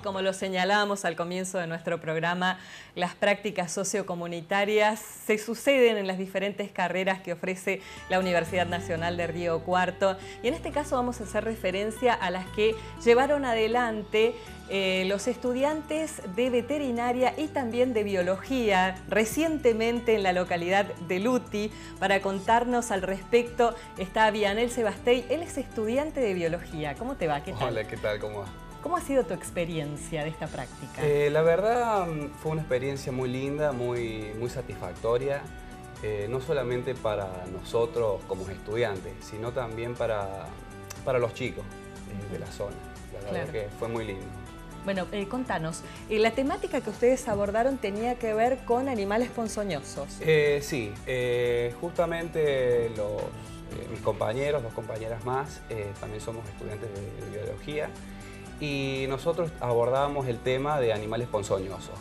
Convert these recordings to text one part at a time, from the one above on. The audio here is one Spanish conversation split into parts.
como lo señalábamos al comienzo de nuestro programa, las prácticas sociocomunitarias se suceden en las diferentes carreras que ofrece la Universidad Nacional de Río Cuarto. Y en este caso vamos a hacer referencia a las que llevaron adelante los estudiantes de veterinaria y también de biología recientemente en la localidad de Luti. Para contarnos al respecto está Vianel Sebastey, él es estudiante de biología. ¿Cómo te va? ¿Qué tal? Hola, ¿qué tal? ¿Cómo va? ¿Cómo ha sido tu experiencia de esta práctica? La verdad fue una experiencia muy linda, muy satisfactoria, no solamente para nosotros como estudiantes, sino también para los chicos de la zona. La verdad que fue muy lindo. Bueno, contanos, la temática que ustedes abordaron tenía que ver con animales ponzoñosos. Sí, justamente mis compañeros, dos compañeras más, también somos estudiantes de biología y nosotros abordábamos el tema de animales ponzoñosos,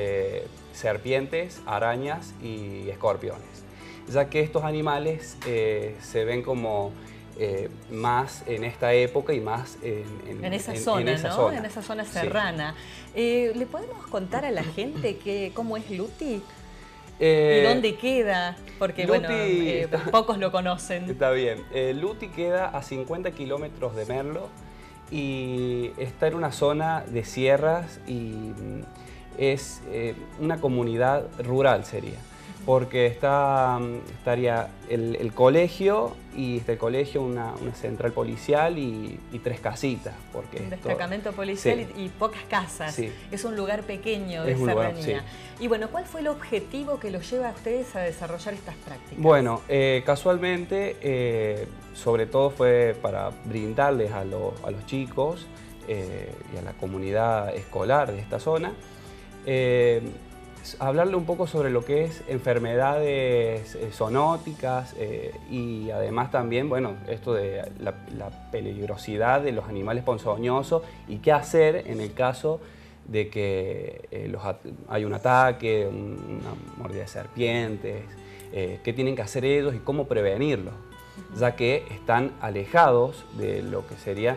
serpientes, arañas y escorpiones, ya que estos animales se ven como más en esta época y más en esa zona, ¿no? zona. En esa zona serrana. Sí. ¿Le podemos contar a la gente cómo es Luti? ¿Y dónde queda? Porque Luti, pocos lo conocen. Está bien. Luti queda a 50 kilómetros de Merlo y está en una zona de sierras y es una comunidad rural sería. Porque estaría el colegio y el colegio una central policial y 3 casitas. Porque un destacamento policial sí. y pocas casas. Sí. Es un lugar pequeño de serranía. Sí. Y bueno, ¿cuál fue el objetivo que los lleva a ustedes a desarrollar estas prácticas? Bueno, casualmente, sobre todo fue para brindarles a los chicos y a la comunidad escolar de esta zona, hablarle un poco sobre lo que es enfermedades zoonóticas y además también, bueno, esto de la peligrosidad de los animales ponzoñosos y qué hacer en el caso de que hay un ataque, una mordida de serpientes, qué tienen que hacer ellos y cómo prevenirlo, ya que están alejados de lo que sería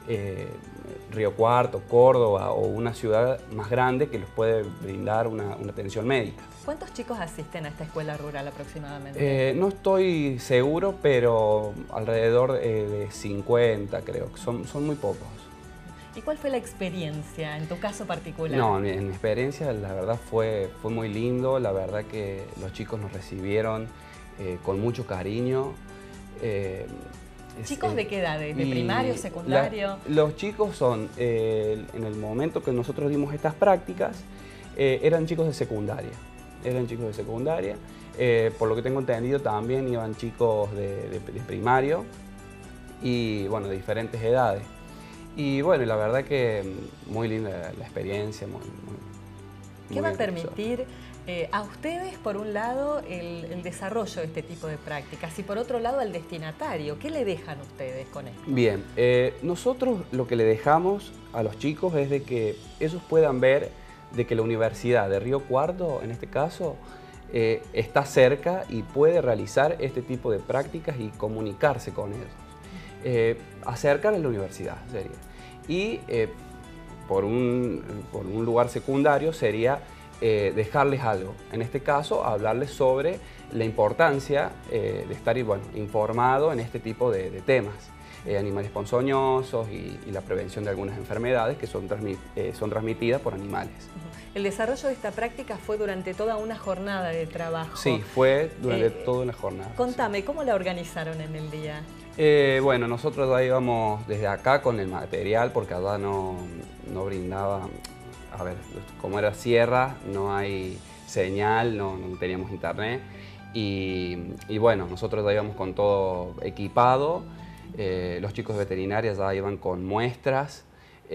Río Cuarto, Córdoba o una ciudad más grande que les puede brindar una atención médica. ¿Cuántos chicos asisten a esta escuela rural aproximadamente? No estoy seguro, pero alrededor de 50 creo, son muy pocos. ¿Y cuál fue la experiencia en tu caso particular? No, en mi experiencia la verdad fue muy lindo, la verdad que los chicos nos recibieron con mucho cariño. ¿Chicos de qué edad? ¿De primario, secundario? Los chicos son, en el momento que nosotros dimos estas prácticas, eran chicos de secundaria. Por lo que tengo entendido también iban chicos de primario y bueno, de diferentes edades. Y bueno, la verdad que muy linda la experiencia. ¿Qué va a permitir a ustedes, por un lado, el desarrollo de este tipo de prácticas y por otro lado al destinatario? ¿Qué le dejan ustedes con esto? Bien, nosotros lo que le dejamos a los chicos es de que ellos puedan ver de que la Universidad de Río Cuarto, en este caso, está cerca y puede realizar este tipo de prácticas y comunicarse con ellos. Acercar a la universidad sería. Y por un lugar secundario sería dejarles algo. En este caso, hablarles sobre la importancia de estar informado en este tipo de temas. Animales ponzoñosos y la prevención de algunas enfermedades que son transmitidas por animales. El desarrollo de esta práctica fue durante toda una jornada de trabajo. Sí, fue durante toda una jornada. Contame, sí. ¿Cómo la organizaron en el día? Bueno, nosotros ya íbamos desde acá con el material porque allá no brindaba, a ver, como era sierra, no hay señal, no teníamos internet y bueno, nosotros ya íbamos con todo equipado. Los chicos de veterinaria ya iban con muestras,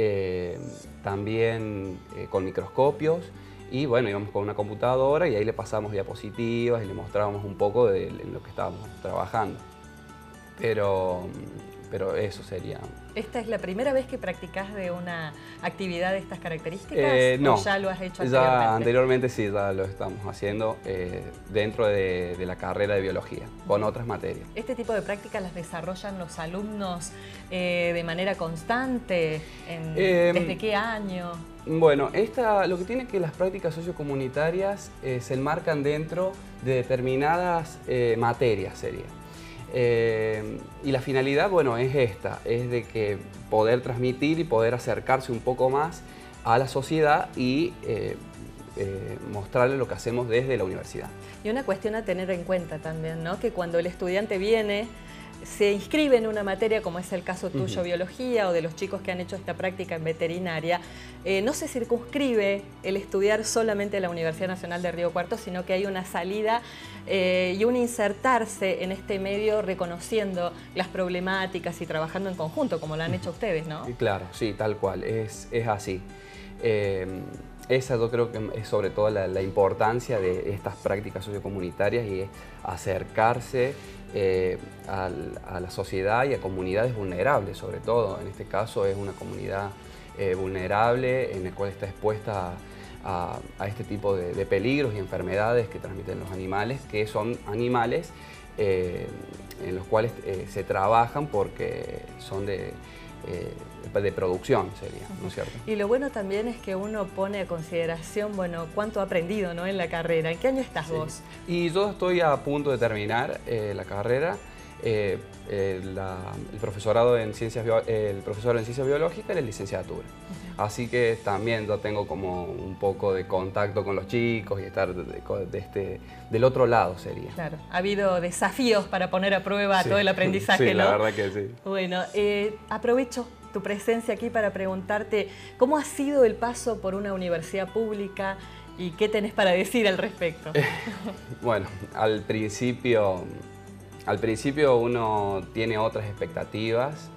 también con microscopios y bueno, íbamos con una computadora y ahí le pasamos diapositivas y le mostrábamos un poco de lo que estábamos trabajando. Pero pero eso sería. ¿Esta es la primera vez que practicás de una actividad de estas características? No. ¿O ya lo has hecho anteriormente? Ya anteriormente sí, ya lo estamos haciendo dentro de la carrera de biología, con otras materias. ¿Este tipo de prácticas las desarrollan los alumnos de manera constante? ¿Desde qué año? Bueno, lo que tiene que las prácticas sociocomunitarias se enmarcan dentro de determinadas materias, sería. Y la finalidad, bueno, es de que poder transmitir y poder acercarse un poco más a la sociedad y mostrarle lo que hacemos desde la universidad. Y una cuestión a tener en cuenta también, ¿no? Que cuando el estudiante viene, se inscribe en una materia, como es el caso tuyo, biología, o de los chicos que han hecho esta práctica en veterinaria, no se circunscribe el estudiar solamente en la Universidad Nacional de Río Cuarto, sino que hay una salida y un insertarse en este medio reconociendo las problemáticas y trabajando en conjunto, como lo han hecho ustedes, ¿no? Claro, sí, tal cual, es así. Esa yo creo que es sobre todo la importancia de estas prácticas sociocomunitarias y es acercarse a la sociedad y a comunidades vulnerables, sobre todo. En este caso es una comunidad vulnerable en la cual está expuesta a este tipo de peligros y enfermedades que transmiten los animales, que son animales en los cuales se trabajan porque son de producción, sería, ¿no es cierto? Y lo bueno también es que uno pone a consideración, bueno, cuánto ha aprendido, ¿no?, en la carrera. ¿En qué año estás vos? Y yo estoy a punto de terminar la carrera. El profesor en ciencias biológicas y la licenciatura. Así que también yo tengo como un poco de contacto con los chicos y estar del otro lado sería. Claro, ha habido desafíos para poner a prueba todo el aprendizaje, sí, ¿no? la verdad que sí. Bueno, aprovecho tu presencia aquí para preguntarte cómo ha sido el paso por una universidad pública y qué tenés para decir al respecto. Bueno, al principio uno tiene otras expectativas,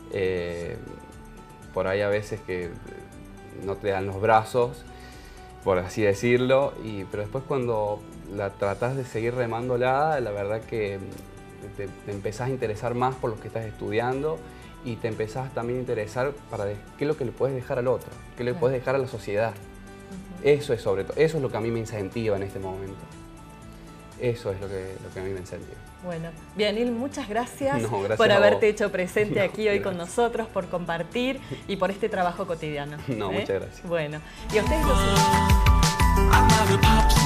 por ahí a veces que no te dan los brazos, por así decirlo, pero después cuando la tratás de seguir remándola, la verdad que te empezás a interesar más por lo que estás estudiando y te empezás también a interesar para qué es lo que le puedes dejar al otro, qué le puedes dejar a la sociedad. Eso es sobre todo, eso es lo que a mí me incentiva en este momento. Eso es lo que a mí me incentiva. Bueno, Bianil, muchas gracias, gracias por haberte hecho presente aquí hoy con nosotros, por compartir y por este trabajo cotidiano. Muchas gracias. Bueno, y a ustedes los...